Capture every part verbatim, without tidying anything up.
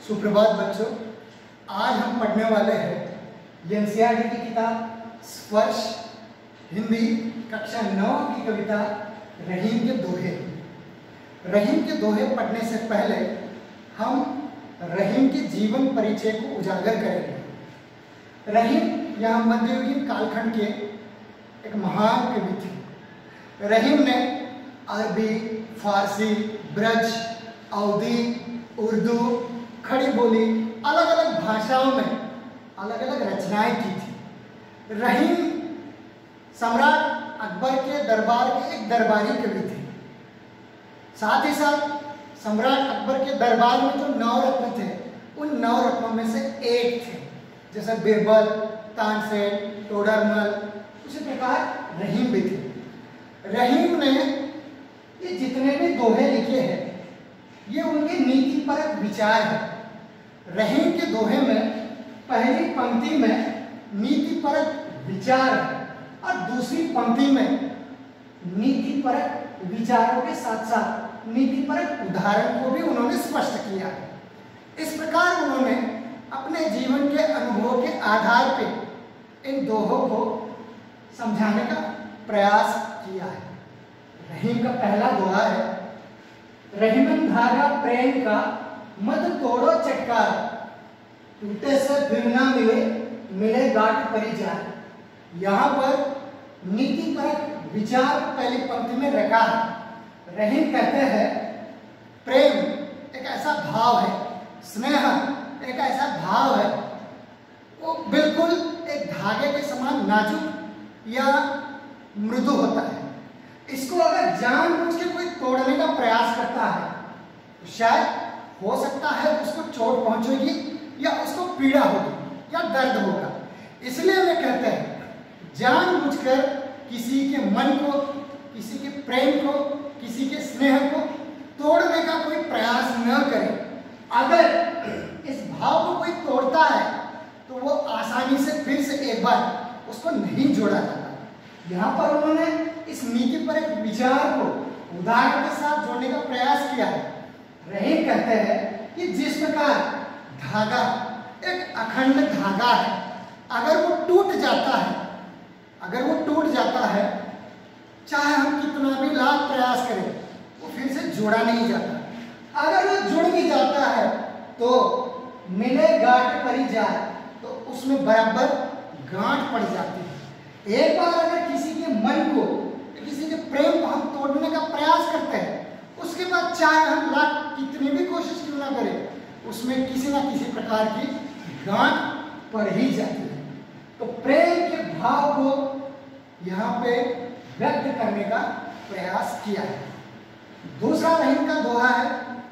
सुप्रभात बच्चों, आज हम पढ़ने वाले हैं एनसीईआरटी की किताब स्पर्श हिंदी कक्षा नौ की कविता रहीम के दोहे। रहीम के दोहे पढ़ने से पहले हम रहीम के जीवन परिचय को उजागर करेंगे। रहीम यहाँ मध्ययुगीन कालखंड के एक महान कवि थे। रहीम ने अरबी, फारसी, ब्रज, अवधी, उर्दू, खड़ी बोली अलग अलग भाषाओं में अलग अलग रचनाएं की थी। रहीम सम्राट अकबर के दरबार के एक दरबारी कवि थे। साथ ही साथ सम्राट अकबर के दरबार में जो नौ रत्न थे उन नौ रत्नों में से एक थे, जैसे बीरबल, तानसेन, टोडरमल, उसी प्रकार रहीम भी थे। रहीम ने ये जितने भी दोहे लिखे हैं ये उनके नीतिपरक विचार है। रहीम के दोहे में पहली पंक्ति में नीतिपरक विचार है और दूसरी पंक्ति में नीतिपरक विचारों के साथ साथ नीतिपरक उदाहरण को भी उन्होंने स्पष्ट किया है। इस प्रकार उन्होंने अपने जीवन के अनुभवों के आधार पर इन दोहों को समझाने का प्रयास किया है। रहीम का पहला दोहा है, रहीमन धागा प्रेम का मत तोड़ो चटकार, टूटे से फिर ना मिले मिले गांठ परी जाए। यहाँ पर नीतिपरक विचार पहली पंक्ति में रखा है। रहीम कहते हैं प्रेम एक ऐसा भाव है, स्नेह एक ऐसा भाव है, वो बिल्कुल एक धागे के समान नाजुक या मृदु होता है। इसको अगर जानबूझ के कोई तोड़ने का प्रयास करता है तो शायद हो सकता है उसको चोट पहुंचेगी या उसको पीड़ा होगी या दर्द होगा। इसलिए वे कहते हैं जानबूझकर किसी के मन को, किसी के प्रेम को, किसी के स्नेह को तोड़ने का कोई प्रयास न करें। अगर इस भाव को कोई तोड़ता है तो वो आसानी से फिर से एक बार उसको नहीं जोड़ा जाता। यहाँ पर उन्होंने इस नीति पर एक विचार को उदाहरण के साथ जोड़ने का प्रयास किया है। रहीम कहते हैं कि जिस प्रकार धागा एक अखंड धागा है, अगर वो टूट जाता है अगर वो टूट जाता है चाहे हम कितना भी लाख प्रयास करें वो फिर से जोड़ा नहीं जाता। अगर वो जुड़ भी जाता है तो मिले गांठ परी जाए तो उसमें बराबर गांठ पड़ जाती है। एक बार अगर किसी के मन को, किसी के प्रेम को हम तोड़ने का प्रयास करते हैं, उसके बाद चाहे हम लाख कितनी भी कोशिश क्यों ना करें उसमें किसी ना किसी प्रकार की गांठ पड़ ही जाती है। तो प्रेम के भाव को यहाँ पे व्यक्त करने का प्रयास किया है। दूसरा रहीम का दोहा है,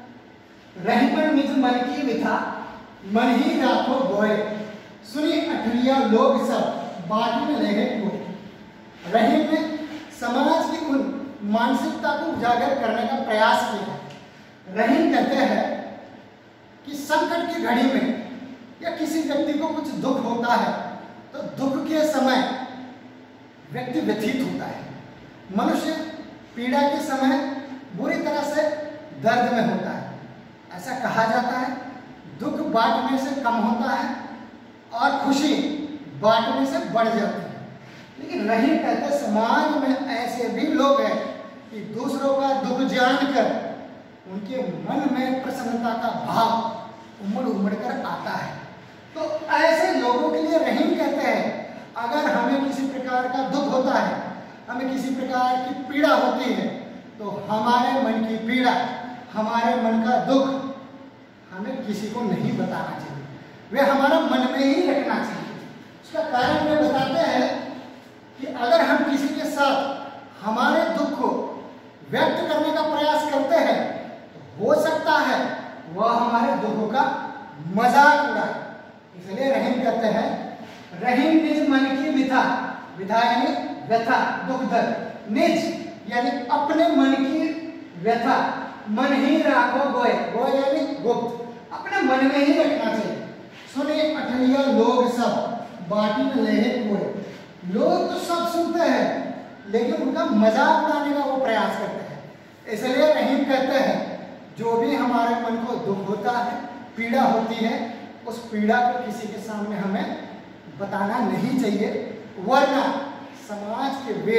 रहीमन निज मन की विथा मन ही राखो बोए, सुनी अठलिया लोग सब बाटी में रहे कोई। रहीम ने समाज की उन मानसिकता को उजागर करने का प्रयास किया है। रहीम कहते हैं कि संकट की घड़ी में या किसी व्यक्ति को कुछ दुख होता है तो दुख के समय व्यक्ति व्यथित होता है। मनुष्य पीड़ा के समय बुरी तरह से दर्द में होता है। ऐसा कहा जाता है दुख बांटने से कम होता है और खुशी बांटने से बढ़ जाती है। लेकिन रहीम कहते समाज में ऐसे भी लोग हैं कि दूसरों का दुख जानकर उनके मन में प्रसन्नता का भाव उमड़ उमड़ कर आता है। तो ऐसे लोगों के लिए रहीम कहते हैं अगर हमें किसी प्रकार का दुख होता है, हमें किसी प्रकार की पीड़ा होती है तो हमारे मन की पीड़ा, हमारे मन का दुख हमें किसी को नहीं बताना चाहिए, वे हमारा मन में ही रखना चाहिए। उसका कारण वे बताते हैं कि अगर हम किसी के साथ हमारे दुख को व्यक्त करने का प्रयास करते हैं तो हो सकता है वह हमारे दुखों का मजाक उड़ाए। इसलिए रहीम कहते हैं रहीम निज मन की विथा, विथा यानी व्यथा, दुख दर्द, निज यानी अपने मन की व्यथा, मन ही राखो गोए, गोए यानी गुप्त, अपने मन में ही रखना चाहिए। सुने अठलिया लोग सब बाटी में लहे कोए, लोग तो सब सुनते हैं लेकिन उनका मजाक उड़ाने का वो प्रयास करते हैं। इसलिए रहीम कहते हैं जो भी हमारे मन को दुख होता है पीड़ा होती है उस पीड़ा को किसी के सामने हमें बताना नहीं चाहिए, वरना समाज के वे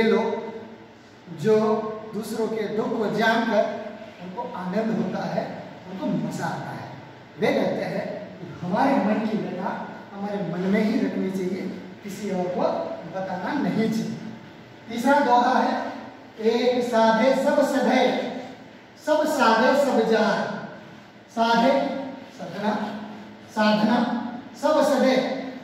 लोग जो दूसरों के दुख को जानकर उनको आनंद होता है, उनको मजा आता है, वे कहते हैं कि हमारे मन की व्यथा हमारे मन में ही रखनी चाहिए, किसी और को बताना नहीं चाहिए। तीसरा दोहा है, एक साधे सब सधे, सब साधे सब जाए। साधे साधना, साधना सब सधे,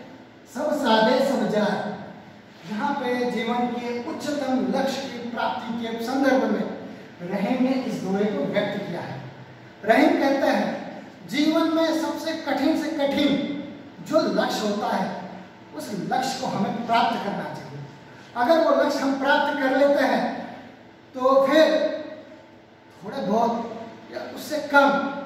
सब साधे सब जाए। यहाँ पे जीवन के उच्चतम लक्ष्य की प्राप्ति के संदर्भ में रहीम ने इस दोहे को व्यक्त किया है। रहीम कहते हैं जीवन में सबसे कठिन से कठिन जो लक्ष्य होता है उस लक्ष्य को हमें प्राप्त करना चाहिए। अगर वो लक्ष्य हम प्राप्त कर लेते हैं तो फिर थोड़े बहुत या उससे कम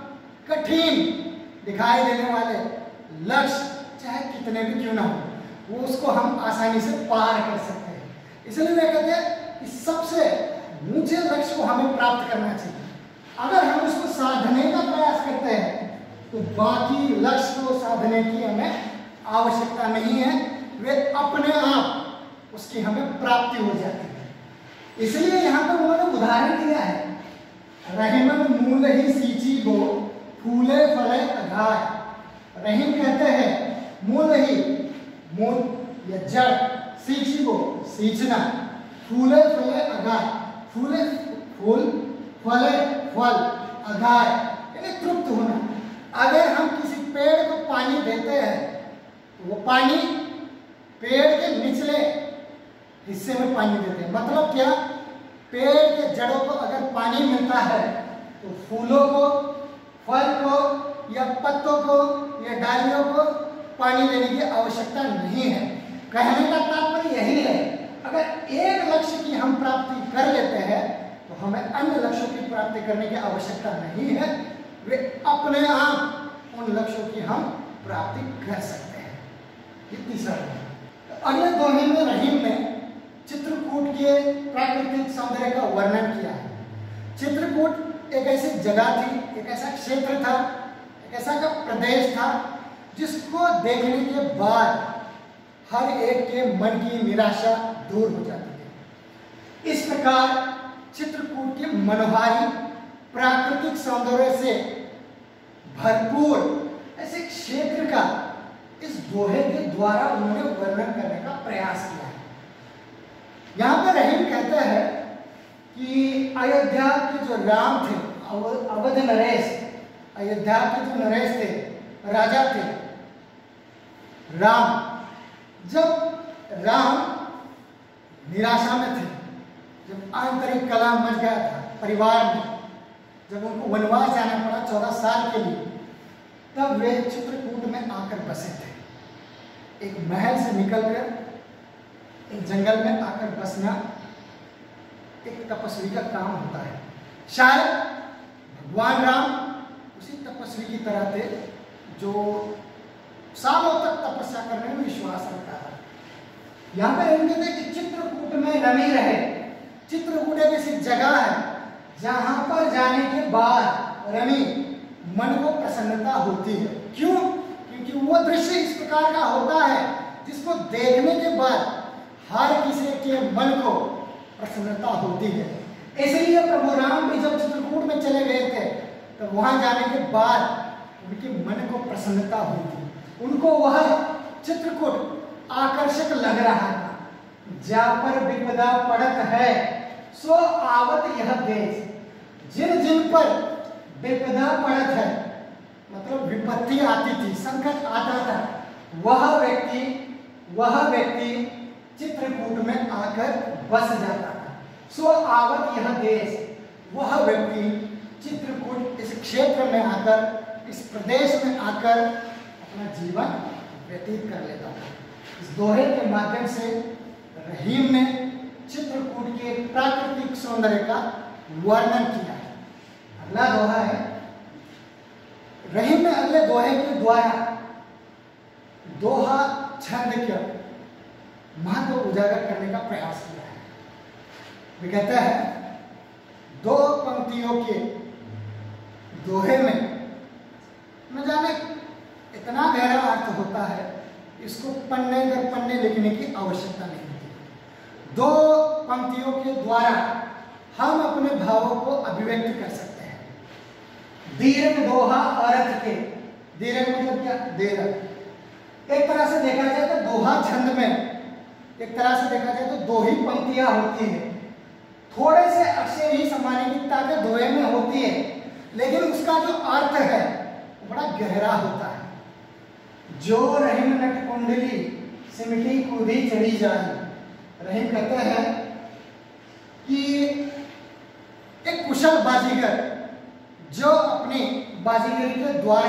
कठिन दिखाई देने वाले लक्ष्य चाहे कितने भी क्यों ना हो, वो उसको हम आसानी से पार कर सकते हैं। इसलिए वे कहते हैं कि सबसे ऊंचे लक्ष्य को हमें प्राप्त करना चाहिए। अगर हम उसको साधने का प्रयास करते हैं तो बाकी लक्ष्य को साधने की हमें आवश्यकता नहीं है, वे अपने आप उसकी हमें प्राप्ति हो जाती है। इसलिए यहाँ पर उन्होंने उदाहरण दिया है, रहीमन मूल ही सींची गो फूले फले अघाय। रहीम कहते हैं मूल ही, मूल या जड़, सींची गो सींचना, फूले फले अघाय, फूले फूल, फले फल, अघाय यानी तृप्त होना। अगर हम किसी पेड़ को पानी देते हैं तो वो पानी पेड़ के निचले हिस्से में पानी देते हैं, मतलब क्या, पेड़ के जड़ों को अगर पानी मिलता है तो फूलों को, फल को या पत्तों को या डालियों को पानी देने की आवश्यकता नहीं है। कहने का तात्पर्य यही है, अगर एक लक्ष्य की हम प्राप्ति कर लेते हैं तो हमें अन्य लक्ष्यों की प्राप्ति करने की आवश्यकता नहीं है, वे अपने आप उन लक्ष्यों की हम प्राप्ति कर सकते हैं। ये तीसरा है। अगले दोहे में रहीम ने चित्रकूट के प्राकृतिक सौंदर्य का वर्णन किया है। चित्रकूट एक ऐसी जगह थी, एक ऐसा क्षेत्र था, एक ऐसा का प्रदेश था जिसको देखने के बाद हर एक के मन की निराशा दूर हो जाती थी। इस प्रकार चित्रकूट के मनोहारी प्राकृतिक सौंदर्य से भरपूर ऐसे क्षेत्र का इस दोहे के द्वारा उन्होंने वर्णन करने का प्रयास किया है। यहाँ पर रहीम कहता है कि अयोध्या के जो राम थे, अवध नरेश, अयोध्या के जो नरेश थे, राजा थे राम, जब राम निराशा में थे, जब आंतरिक कलह मच गया था परिवार में, जब उनको वनवास जाना पड़ा चौदह साल के लिए, तब वे चित्रकूट में आकर बसे थे। एक महल से निकलकर एक जंगल में आकर बसना एक तपस्वी का काम होता है। शायद भगवान राम उसी तपस्वी की तरह थे जो सालों तक तपस्या करने में विश्वास रखता था। यहाँ पर हम कहते हैं कि चित्रकूट में रमी रहे। चित्रकूट एक ऐसी जगह है जहां पर जाने के बाद रमी मन को प्रसन्नता होती है। क्यों? क्योंकि वो दृश्य इस प्रकार का होता है जिसको देखने के बाद हर किसी के मन को प्रसन्नता होती है। इसलिए प्रभु राम भी जब चित्रकूट में चले गए थे तो वहां जाने के बाद उनके मन को प्रसन्नता हुई थी। उनको वह चित्रकूट आकर्षक लग रहा था। जा पर विपदा पड़त है सो आवत यह देश। जिन जिन पर विपदा पड़त है, मतलब विपत्ति आती थी, संकट आता था, वह व्यक्ति वह व्यक्ति चित्रकूट में आकर बस जाता था। सो आवत यह देश, वह व्यक्ति चित्रकूट इस क्षेत्र में आकर, इस प्रदेश में आकर अपना जीवन व्यतीत कर लेता था। इस दोहे के माध्यम से रहीम ने चित्रकूट के प्राकृतिक सौंदर्य का वर्णन किया है। अगला दोहा है, रहीम ने अगले दोहे के द्वारा दोहा छंद के महत्व उजागर करने का प्रयास किया है। वे कहते हैं दो पंक्तियों के दोहे में न जाने इतना गहरा अर्थ होता है, इसको पन्ने दर पन्ने लिखने की आवश्यकता नहीं होती। दो पंक्तियों के द्वारा हम अपने भावों को अभिव्यक्त कर सकते हैं। दीर्घ दोहा अर्थ के, दीर्घ मतलब क्या? दीर्घ। एक तरह से देखा जाए तो दोहा छंद में एक तरह से देखा जाए तो दो ही पंक्तियां होती है, थोड़े से अक्षर ही समाने की ताकत दोहे में होती है, लेकिन उसका जो अर्थ है वो बड़ा गहरा होता है। जो रहीम नट कुंडली सिमटी कूदी चढ़ी जाए। रहीम कहते हैं कि एक कुशल बाजीगर जो अपनी बाजीगरी के द्वारा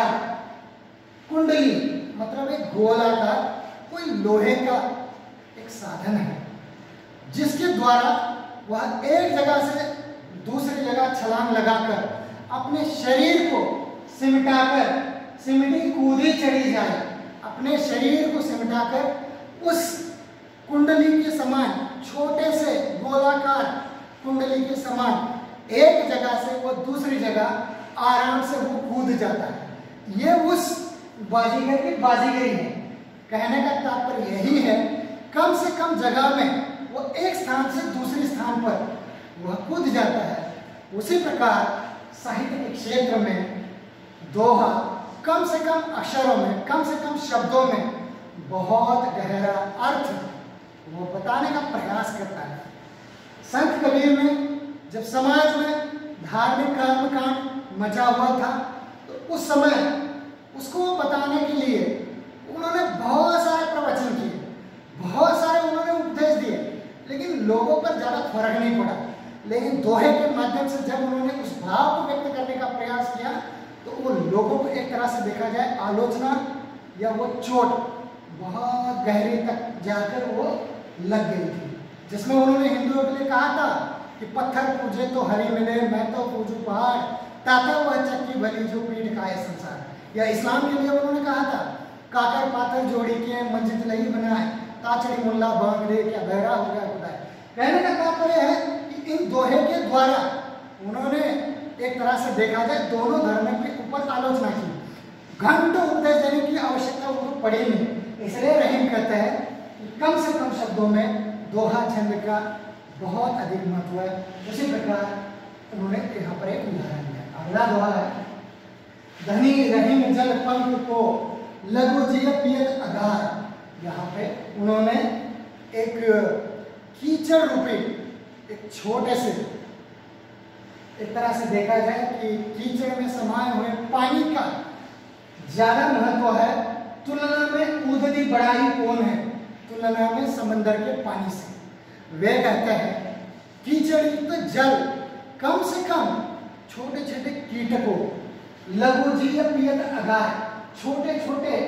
कुंडली मतलब एक गोलाकार कोई लोहे का एक साधन है, जिसके द्वारा वह एक जगह से दूसरी जगह छलांग लगाकर अपने शरीर को सिमटाकर सिमटी कूदी चढ़ी जाए, अपने शरीर को सिमटाकर उस कुंडली के समान छोटे से गोलाकार कुंडली के समान एक जगह से वो दूसरी जगह आराम से वो कूद जाता है। ये उस बाजीगर की बाजीगरी है। कहने का तात्पर्य यही है, कम से कम जगह में वो एक स्थान से दूसरे स्थान पर वह कूद जाता है। उसी प्रकार साहित्य के क्षेत्र में दोहा कम से कम अक्षरों में, कम से कम शब्दों में बहुत गहरा अर्थ वो बताने का प्रयास करता है। संत कबीर ने जब समाज में धार्मिक कर्मकांड मचा हुआ था तो उस समय उसको बताने के लिए उन्होंने बहुत सारे प्रवचन किए, बहुत सारे उन्होंने उपदेश दिए, लेकिन लोगों पर ज़्यादा फर्क नहीं पड़ा। लेकिन दोहे के माध्यम से जब उन्होंने उस भाव को व्यक्त करने का प्रयास किया तो वो लोगों को एक तरह से देखा जाए आलोचना या वो चोट बहुत गहरी तक जाकर वो लग गई थी, जिसमें उन्होंने हिंदुओं के लिए कहा था कि पत्थर पूजे तो हरी मिले, मैं तो पूजू पहाड़, ताता वह चक्की भली जो पीठ खाए संसार। या इस्लाम के लिए उन्होंने कहा था काकर पाथर जोड़ी के मस्जिद नहीं बनाए, ताचड़ी मुल्ला भाग रे क्या बहरा हो गया खुदा। कहने का तात्पर्य है कि इन दोहे के द्वारा उन्होंने एक तरह से देखा जाए दोनों धर्मों के ऊपर आलोचना की। घंटों उपदेश देने की आवश्यकता उनको पड़ी नहीं, इसलिए रहीम कहते हैं कि कम से कम शब्दों में दोहा छंद का बहुत अधिक महत्व है। उसी प्रकार उन्होंने यहाँ पर एक उदाहरण दिया। अगला दोहा है, धनी रहीम जल पंख को लघु जिय पियत अगार। यहाँ पे उन्होंने एक कीचड़ रूपी एक छोटे से, एक तरह से देखा जाए कि कीचड़ में समाये हुए पानी का ज्यादा महत्व है तुलना में उददी बढ़ाई कौन है, तुलना में समंदर के पानी से। वे कहते हैं कीचड़ युक्त जल कम से कम छोटे छोटे कीटकों, लघु जीव पियत अगार, छोटे छोटे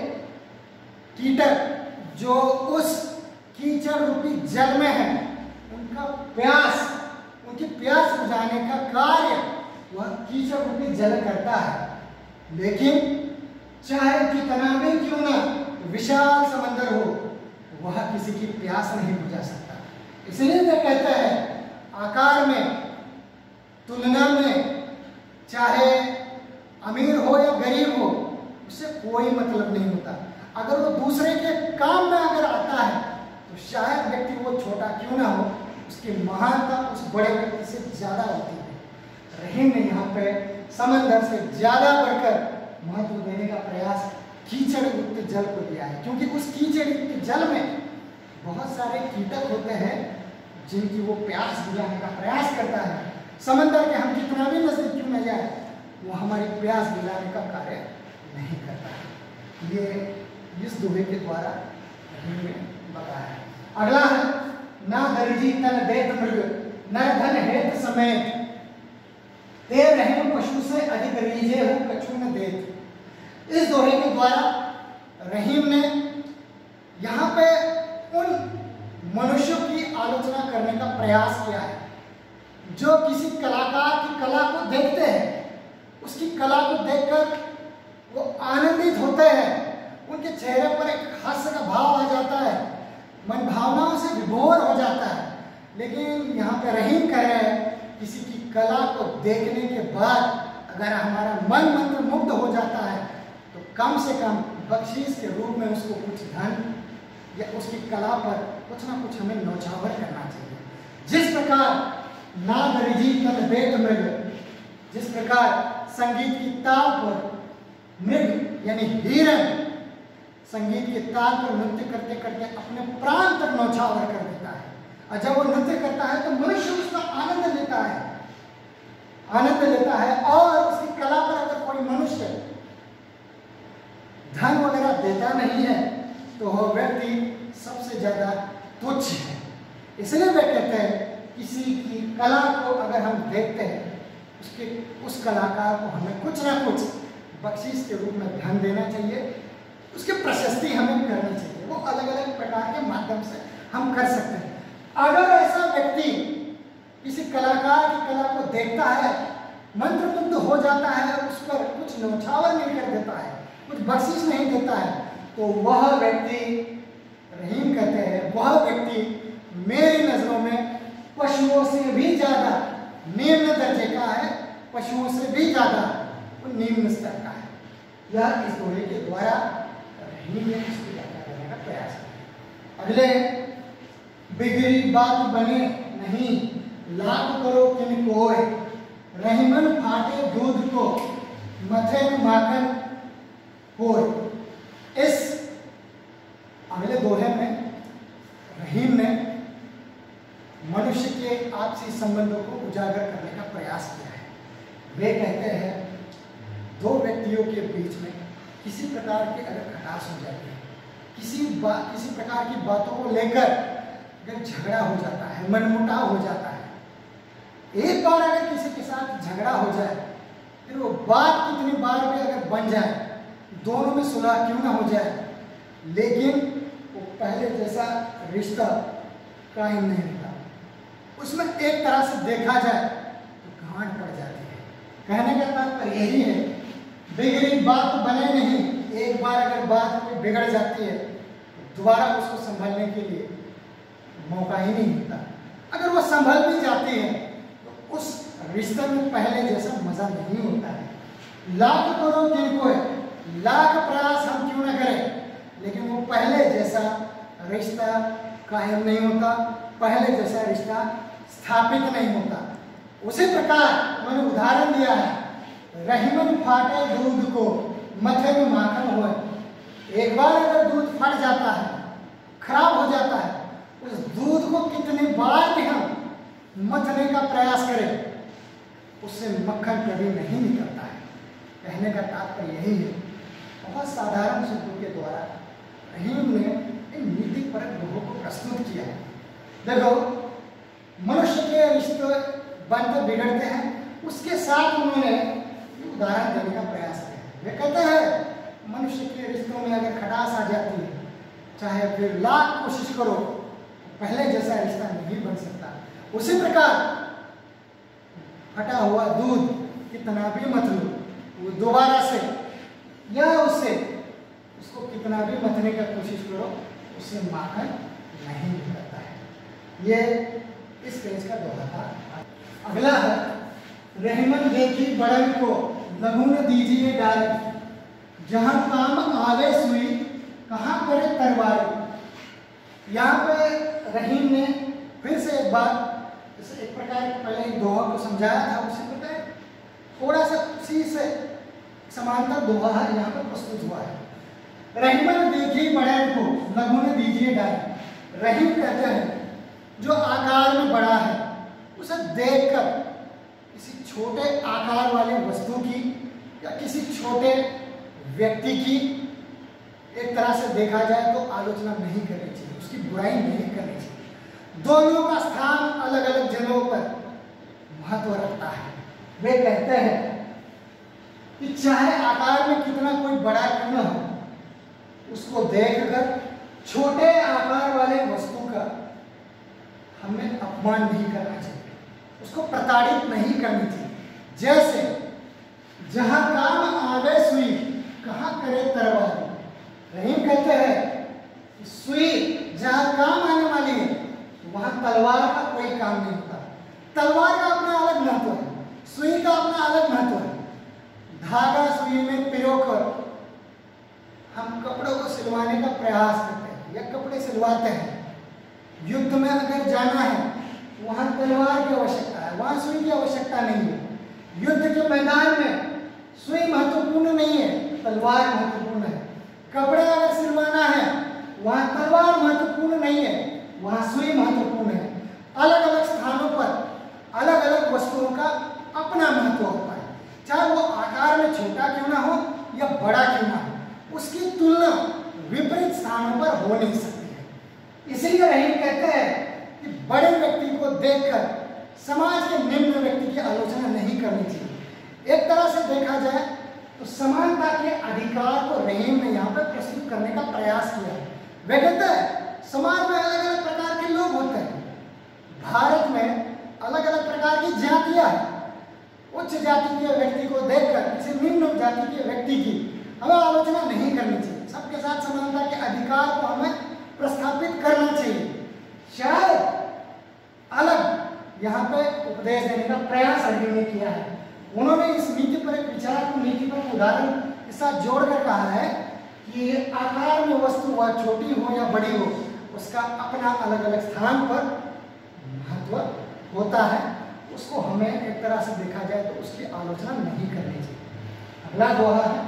कीटक जो उस कीचड़ रूपी जल में है उनका प्यास, उनकी प्यास बुझाने का कार्य वह कीचड़ रूपी जल करता है। लेकिन चाहे कितना भी क्यों ना विशाल समंदर हो, वह किसी की प्यास नहीं बुझा सकता। इसलिए वे कहते हैं आकार में, तुलना में, चाहे अमीर हो या गरीब हो, उससे कोई मतलब नहीं होता। अगर वो दूसरे के काम में अगर आता है तो शायद व्यक्ति वो छोटा क्यों ना हो, उसकी महानता उस बड़े व्यक्ति से ज्यादा होती है। रहीम ने यहाँ पे समंदर से ज्यादा बढ़कर महत्व देने का प्रयास कीचड़ युक्त जल को दिया है, क्योंकि उस कीचड़ युक्त जल में बहुत सारे कीटक होते हैं जिनकी वो प्यास बुझाने का प्रयास करता है। समंदर के हम कितना भी नजदीक क्यों न जाए, वो हमारी प्यास बुझाने का कार्य नहीं करता है। ये इस दोहे के द्वारा हमने बताया है। अगला है, ना दरिजी तन देत मृग न धन हेत समेत, ते रहीम पशु से अधिक रीजे हो कछु न देत। इस दोहे के द्वारा रहीम ने यहाँ पे उन मनुष्यों की आलोचना करने का प्रयास किया है जो किसी कलाकार की कला को देखते हैं, उसकी कला को देखकर वो आनंदित होते हैं, उनके चेहरे पर एक हास्य का भाव आ जाता है, मन भावनाओं से विभोर हो जाता है। लेकिन यहाँ पे रहीम कह रहे हैं किसी की कला को देखने के बाद अगर हमारा मन मंत्र मुग्ध हो जाता है तो कम से कम बख्शीश के रूप में उसको कुछ धन या उसकी कला पर कुछ ना कुछ हमें न्यौछावर करना चाहिए। जिस प्रकार नाद रिजी तन बेत मृग, जिस प्रकार संगीत की ताल पर मृग यानी हिरण संगीत के ताल पर नृत्य करते करते अपने प्राण तक न्यौछावर कर देता है, और जब वो नृत्य करता है तो मनुष्य उसका आनंद लेता है आनंद लेता है और उसकी कला पर अगर कोई मनुष्य धन वगैरह देता नहीं है तो वह व्यक्ति सबसे ज्यादा तुच्छ है। इसलिए वे कहते हैं किसी की कला को अगर हम देखते हैं, उसके उस कलाकार को हमें कुछ ना कुछ बख्शीश के रूप में धन देना चाहिए, उसकी प्रशस्ति हमें करनी चाहिए। वो अलग अलग प्रकार के माध्यम से हम कर सकते हैं। अगर ऐसा व्यक्ति किसी कलाकार की कला को देखता है, मंत्रमुग्ध हो जाता है और उस पर कुछ न्यौछावर नहीं कर देता है, कुछ बख्शीश नहीं देता है, तो वह व्यक्ति, रहीम कहते हैं, वह व्यक्ति मेरी नजरों में पशुओं से भी ज्यादा निम्न दर्जे का है, पशुओं से भी ज्यादा वो निम्न स्तर का है। यह इस दोहे के द्वारा रहीम ने इसकी व्याख्या करने का प्रयास किया। अगले, बिगड़ी बात बने नहीं लाख करो किन कोय, रहीमन फाटे दूध को मथे न माखन होय। इस अगले दोहे में रहीम ने मनुष्य के आपसी संबंधों को उजागर करने का प्रयास किया है। वे कहते हैं दो व्यक्तियों के बीच में किसी प्रकार की अगर खटास हो जाती है, किसी बात किसी प्रकार की बातों को लेकर अगर झगड़ा हो जाता है, मनमुटाव हो जाता है, एक बार अगर किसी के साथ झगड़ा हो जाए, फिर वो बात कितनी बार भी अगर बन जाए, दोनों में सुलह क्यों ना हो जाए, लेकिन वो पहले जैसा रिश्ता कायम नहीं रहता। उसमें एक तरह से देखा जाए तो गांठ पड़ जाती है। कहने का तात्पर्य यही है, बिगड़ी बात बने नहीं। एक बार अगर बात कोई बिगड़ जाती है तो दोबारा उसको संभालने के लिए मौका ही नहीं मिलता। अगर वो संभल भी जाती है तो उस रिश्ते में पहले जैसा मजा नहीं होता है। लाख करो जिनको है, लाख प्रयास हम क्यों ना करें, लेकिन वो पहले जैसा रिश्ता कायम नहीं होता, पहले जैसा रिश्ता स्थापित नहीं होता। उसी प्रकार मैंने उदाहरण दिया है, रहीमन फाटे दूध को मथे में माखन होए। एक बार अगर दूध फट जाता है, खराब हो जाता है, उस दूध को कितनी बार भी हम मथने का प्रयास करें, उससे मक्खन कभी नहीं निकलता है। कहने का तात्पर्य यही है। बहुत साधारण शब्दों के द्वारा रहीम ने इन नीतिपरक दोहों को प्रस्तुत किया है। देखो, मनुष्य के रिश्ते बनते बिगड़ते हैं, उसके साथ उन्होंने उदाहरण देने का प्रयास किया है। वे कहते हैं मनुष्य के रिश्तों में अगर खटास आ जाती है, चाहे फिर लाख कोशिश करो, पहले जैसा रिश्ता नहीं बन सकता। उसी प्रकार फटा हुआ दूध कितना भी मत लो, वो दोबारा से या उससे उसको कितना भी मथने का कोशिश करो, उससे माखन नहीं निकलता है। ये इस पेज का दोहा था। अगला है, रहीमन देखी बड़न को लघु न दीजिए डाली, जहां काम आवे सुई कहाँ करे तरवारी। यहाँ पे रहीम ने फिर से एक बार, जैसे एक प्रकार पहले दोहा को समझाया था, उसी प्रकार थोड़ा सा उसी से समांतर दोहा है यहाँ पर प्रस्तुत हुआ है। रहीमन देखी बड़न को लघु न दीजिए डाली। रहीम कहते हैं जो आकार में बड़ा है, उसे देखकर किसी छोटे आकार वाले वस्तु की या किसी छोटे व्यक्ति की एक तरह से देखा जाए तो आलोचना नहीं करनी चाहिए, उसकी बुराई नहीं करनी चाहिए। दोनों का स्थान अलग अलग जगहों पर महत्व रखता है। वे कहते हैं कि चाहे आकार में कितना कोई बड़ा क्यों न हो, उसको देखकर छोटे आकार वाले वस्तु का हमें अपमान नहीं करना चाहिए, उसको प्रताड़ित नहीं करनी चाहिए। जैसे जहां काम आवे सुई कहाँ करे तरवारी। रहीम कहते हैं कि सुई जहां काम आने वाली है वहां तलवार का कोई काम नहीं होता। तलवार का अपना अलग महत्व है, सुई का अपना अलग महत्व है। धागा सुई में पिरोकर हम कपड़ों को सिलवाने का प्रयास करते हैं या कपड़े सिलवाते हैं। युद्ध में अगर जाना है वहाँ तलवार की आवश्यकता है, वहाँ सुई की आवश्यकता नहीं है। युद्ध के मैदान में सुई महत्वपूर्ण नहीं है, तलवार महत्वपूर्ण है। कपड़े अगर सिलवाना है वहाँ तलवार महत्वपूर्ण नहीं है, वहाँ सुई महत्वपूर्ण है। अलग अलग स्थानों पर अलग अलग वस्तुओं का अपना महत्व होता है, चाहे वो आकार में छोटा क्यों ना हो या बड़ा क्यों ना हो, उसकी तुलना विपरीत स्थानों पर हो नहीं सकती है। इसीलिए रहीम कहते हैं कि बड़े व्यक्ति को देखकर समाज के निम्न व्यक्ति की आलोचना नहीं करनी चाहिए। एक तरह से देखा जाए तो समानता के अधिकार को रहीम ने यहाँ पर प्रस्तुत करने का प्रयास किया है। वह कहता है समाज में अलग अलग प्रकार के लोग होते हैं, भारत में अलग अलग प्रकार की जातियां हैं। उच्च जाति के व्यक्ति को देखकर किसी निम्न जाति के व्यक्ति की हमें आलोचना नहीं करनी चाहिए। सबके साथ समानता के अधिकार को हमें प्रस्थापित करना चाहिए। शायद अलग यहाँ पे उपदेश देने का प्रयास रहीम ने किया है। उन्होंने इस नीति पर एक विचार को नीति पर उदाहरण के साथ जोड़कर कहा है कि आकार में वस्तु वह छोटी हो या बड़ी हो, उसका अपना अलग अलग स्थान पर महत्व होता है। उसको हमें एक तरह से देखा जाए तो उसकी आलोचना नहीं करनी चाहिए। अगला दोहा है,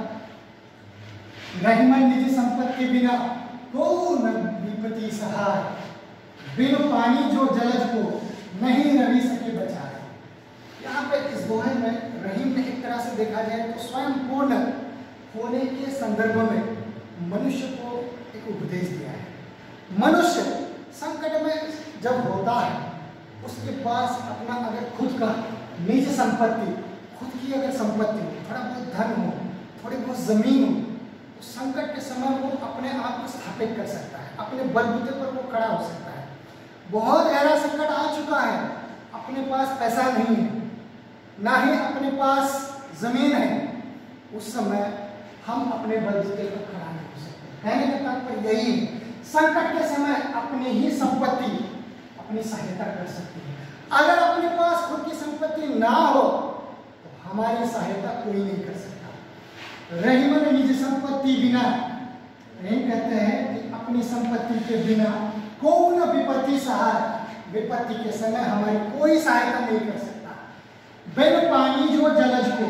रहीमन निज संपत्ति बिना को न विपत्ति सहाय, बिन पानी जो जलज को नहीं रवि सके बचाए। यहाँ पे इस दोहे में रहीम ने एक तरह से देखा जाए तो स्वयं पूर्ण होने के संदर्भ में मनुष्य को एक उपदेश दिया है। मनुष्य संकट में जब होता है उसके पास अपना अगर खुद का निज संपत्ति, खुद की अगर संपत्ति हो, थोड़ा बहुत धन हो, थोड़ी बहुत जमीन हो, तो संकट के समय वो अपने आप को स्थापित कर सकता है, अपने बलबूते पर वो खड़ा हो सकता है। बहुत गहरा संकट आ चुका है, अपने पास पैसा नहीं है, ना ही अपने पास जमीन है, उस समय हम अपने बलबूते पर खड़ा नहीं हो सकते। कहने का तात्पर्य यही है, संकट के समय अपनी ही संपत्ति अपनी सहायता कर सकती है। अगर अपने पास खुद की संपत्ति ना हो तो हमारी सहायता कोई नहीं कर सकता। रहीमन निज संपत्ति बिना, रहीम कहते हैं कि अपनी संपत्ति के बिना कौन विपत्ति सहाय, विपत्ति के समय हमारी कोई सहायता नहीं कर सकता। बिन पानी जो जलज को,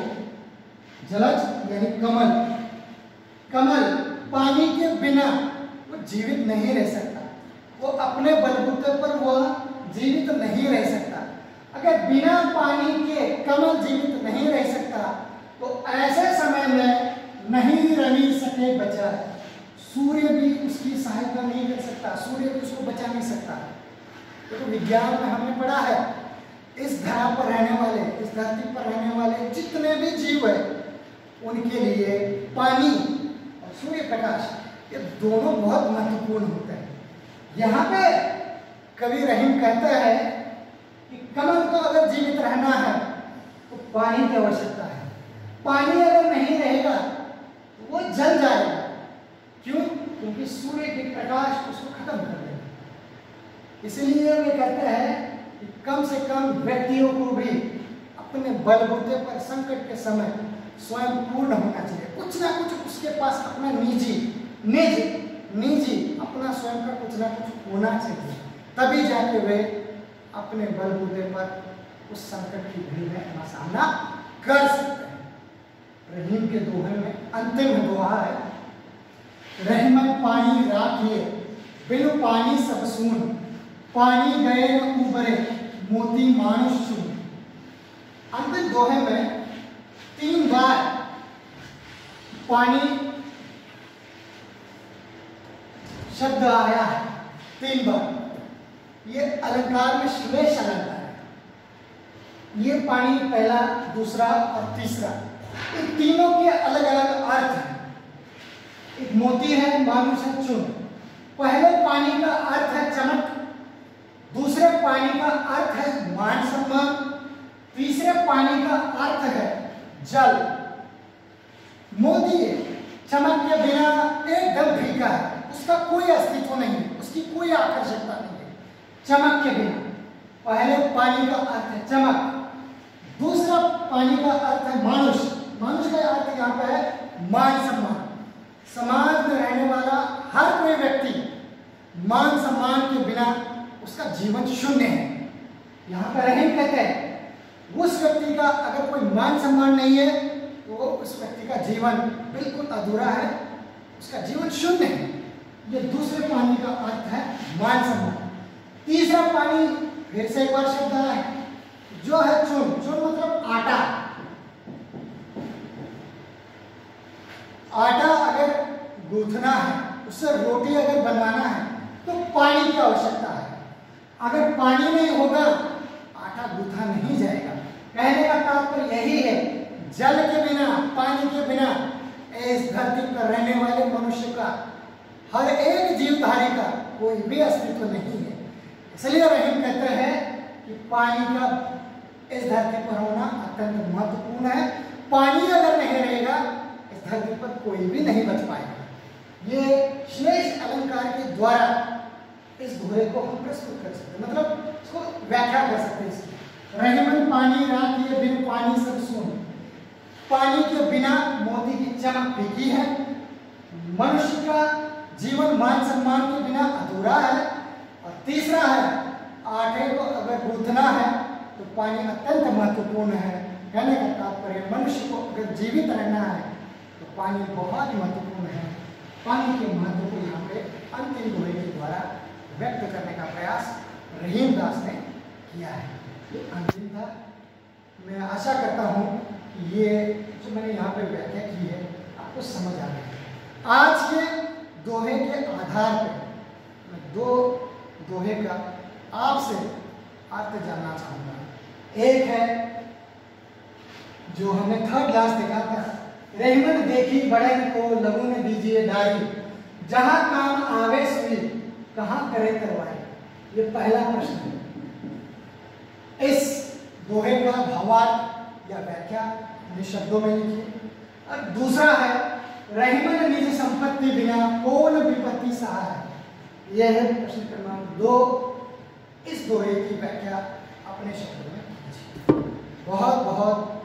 जलज यानी कमल, कमल पानी के बिना वो जीवित नहीं रह सकता, वो अपने बलबूते पर वह जीवित नहीं रह सकता। अगर बिना पानी के कमल जीवित नहीं रह सकता तो ऐसे समय में नहीं रवि सके बचा, सूर्य भी उसकी सहायता नहीं कर सकता, सूर्य भी उसको बचा नहीं सकता। तो विज्ञान में हमने पढ़ा है, इस धरा पर रहने वाले, इस धरती पर रहने वाले जितने भी जीव है उनके लिए पानी और सूर्य प्रकाश ये दोनों बहुत महत्वपूर्ण होते हैं। यहाँ पे कवि रहीम कहते हैं कि कमल को अगर जीवित रहना है तो पानी की आवश्यकता है। पानी अगर नहीं रहेगा तो वो जल जाएगा। क्यों? क्योंकि सूर्य के प्रकाश उसको खत्म कर देगा। इसलिए वे कहते हैं कि कम से कम व्यक्तियों को भी अपने बलबूते पर संकट के समय स्वयं पूर्ण होना चाहिए। कुछ ना कुछ उसके पास अपना निजी निजी निजी अपना स्वयं का कुछ ना कुछ होना चाहिए, तभी जाके वे अपने बलबूते पर उस संकट की घड़ी में अपना सामना कर सकते हैं। रहीम के दोहे में अंतिम दोहा है, रहीमन पानी राखिए बिनु पानी सब सून, पानी गए न उबरे मोती मानुष चून। अंतिम दोहे में तीन बार पानी शब्द आया है, तीन बार। ये अलंकार में श्लेष अलंकार है। ये पानी पहला, दूसरा और तीसरा, इन तीनों के अलग अलग अर्थ हैं। एक मोती है, मानुष है, चून। पहले पानी का अर्थ है चमक, दूसरे पानी का अर्थ है मान सम्मान, तीसरे पानी का अर्थ है जल। मोती चमक के बिना एकदम फीका है, उसका कोई अस्तित्व नहीं है, उसकी कोई आकर्षकता नहीं है। चमक के बिना पहले पानी का अर्थ है चमक, दूसरा पानी का अर्थ है मानुष। मानुष का अर्थ यहाँ पे है मान सम्मान। समाज में जीवन शून्य है। यहाँ पर रहीम कहते हैं उस व्यक्ति का अगर कोई मान सम्मान नहीं है तो उस व्यक्ति का जीवन बिल्कुल अधूरा है, उसका जीवन शून्य है। ये दूसरे पानी का अर्थ है मान सम्मान। तीसरा पानी फिर से एक बार शब्द आया है जो है चुन। चुन मतलब आटा। आटा अगर गूंथना है, उससे रोटी अगर बनवाना है तो पानी की आवश्यकता है। अगर पानी नहीं होगा आटा गूंथा नहीं जाएगा। कहने का तात्पर्य यही है, जल के बिना, पानी के बिना इस धरती पर रहने वाले मनुष्य का, हर एक जीवधारी का कोई भी अस्तित्व नहीं है। इसलिए रहीम कहते हैं कि पानी का इस धरती पर होना अत्यंत महत्वपूर्ण है। पानी अगर नहीं रहेगा इस धरती पर कोई भी नहीं बच पाएगा। ये श्लेष अलंकार के द्वारा इस दोहे को हम प्रस्तुत कर सकते हैं, मतलब इसको व्याख्या कर सकते हैं। रहीमन पानी रात ये बिन पानी सब सुन। पानी के बिना मोती की चमक फीकी है। मनुष्य का जीवन मान सम्मान के बिना अधूरा है। और तीसरा है, आटे को अगर गूंथना है तो पानी अत्यंत महत्वपूर्ण है। कहने का तात्पर्य मनुष्य को अगर जीवित रहना है तो पानी बहुत महत्वपूर्ण है। पानी के महत्व को यहाँ पे अंतिम दोहे के द्वारा व्यक्त करने का प्रयास रहीम दास ने किया है। ये अंतिम था। मैं आशा करता हूँ कि ये जो मैंने यहाँ पे व्याख्या की है आपको समझ आ गई। आज के दोहे के आधार पर मैं दो दोहे का आपसे अर्थ जानना चाहूँगा। एक है जो हमने थर्ड क्लास देखा था, रहीमन देखी बड़न को लघु ने दीजिए डारी, जहाँ काम आवे सुई कहाँ करे करवाए। ये पहला प्रश्न है। इस दोहे का भावार्थ या व्याख्या अपने शब्दों में लिखिए। और दूसरा है, रहीमन निज संपत्ति बिना कौन विपत्ति सहाय। यह है प्रश्न क्रमांक दो। इस दोहे की व्याख्या अपने शब्दों में कीजिए। बहुत बहुत